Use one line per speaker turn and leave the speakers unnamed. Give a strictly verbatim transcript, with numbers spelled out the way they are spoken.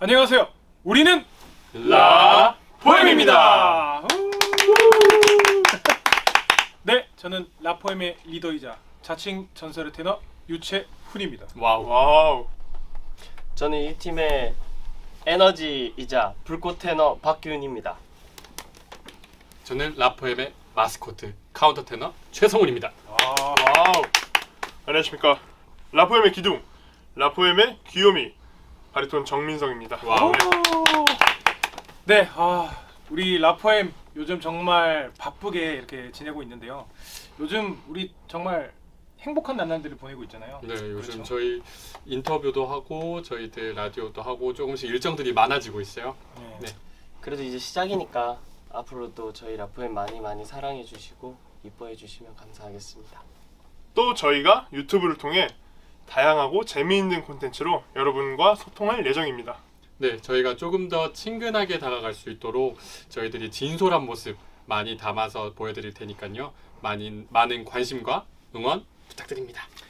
안녕하세요. 우리는
라 포엠입니다.
네, 저는 라포엠의 리더이자 자칭 전설의 테너 유채훈입니다.
와우.
와우.
저는 이 팀의 에너지이자 불꽃 테너 박규훈입니다.
저는 라포엠의 마스코트 카운터 테너 최성훈입니다.
와우. 안녕하십니까. 라포엠의 기둥, 라포엠의 귀요미, 바리톤 정민성입니다.
와우.
네, 아, 우리 라포엠 요즘 정말 바쁘게 이렇게 지내고 있는데요. 요즘 우리 정말 행복한 나날들을 보내고 있잖아요.
네, 요즘
그렇죠?
저희 인터뷰도 하고 저희들 라디오도 하고 조금씩 일정들이 많아지고 있어요.
네.
네.
그래도 이제 시작이니까 앞으로도 저희 라포엠 많이 많이 사랑해 주시고 이뻐해 주시면 감사하겠습니다.
또 저희가 유튜브를 통해 다양하고 재미있는 콘텐츠로 여러분과 소통할 예정입니다.
네, 저희가 조금 더 친근하게 다가갈 수 있도록 저희들이 진솔한 모습 많이 담아서 보여드릴 테니까요. 많은 많은 관심과 응원 부탁드립니다.